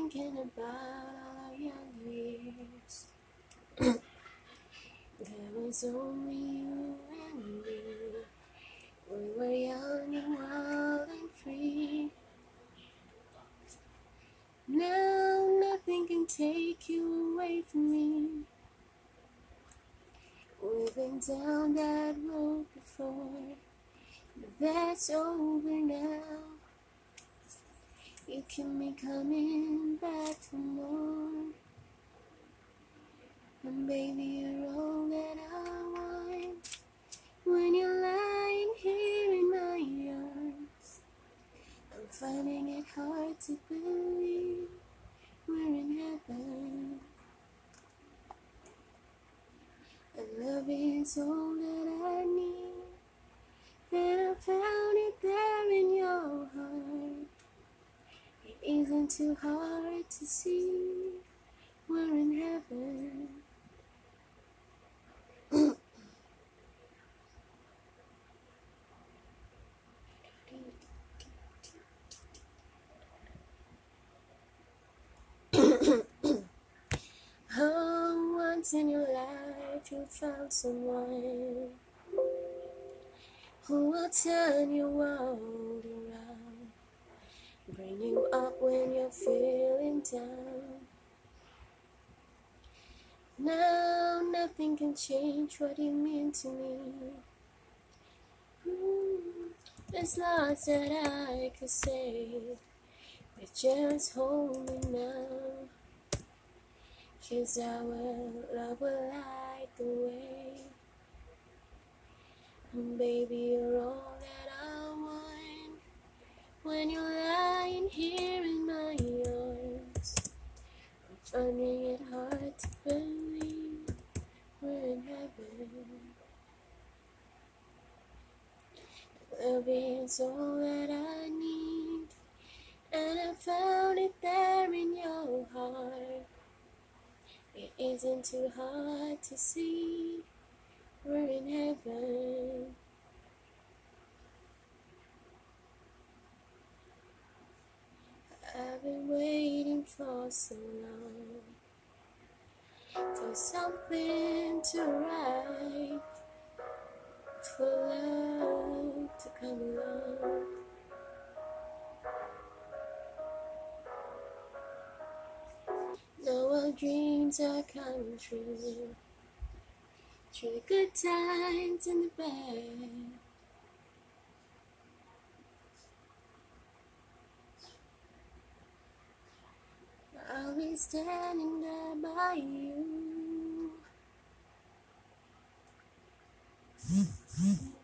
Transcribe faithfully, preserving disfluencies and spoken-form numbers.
thinking about our young years. There was only you and me. We were young and wild and free. Now nothing can take you away from me. We've been down that road before, but that's over now. You can be coming back for more. And baby, you're all that I want. When you're lying here in my arms, I'm finding it hard to believe we're in heaven. And love is all that I need, and I found it there in your heart. It isn't too hard to see we're in heaven. Oh, once in your life you found someone who will turn your world around, bring you up when you're feeling down. Now nothing can change what you mean to me. Mm, there's lots that I could say, but just hold me now, 'cause our love will light the way. And baby, you're all that I want. When you're lying here in my arms, I'm finding it hard to believe we're in heaven. Love is all that I need, and I found it there in your heart. It isn't too hard to see we're in heaven. I've been waiting for so long for something to right, for love to come along. Now our dreams are coming true, through the good times and the bad. I'll be standing there by you.